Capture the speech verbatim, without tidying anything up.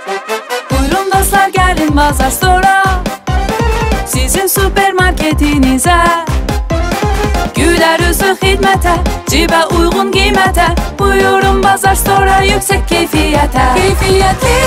Buyurun dostlar, gelin Bazar Store'a, sizin süpermarketinize. Güler yüzlü hizmete, cibe uygun giymete. Buyurun Bazar Store'a, yüksek keyfiyete. Keyfiyetli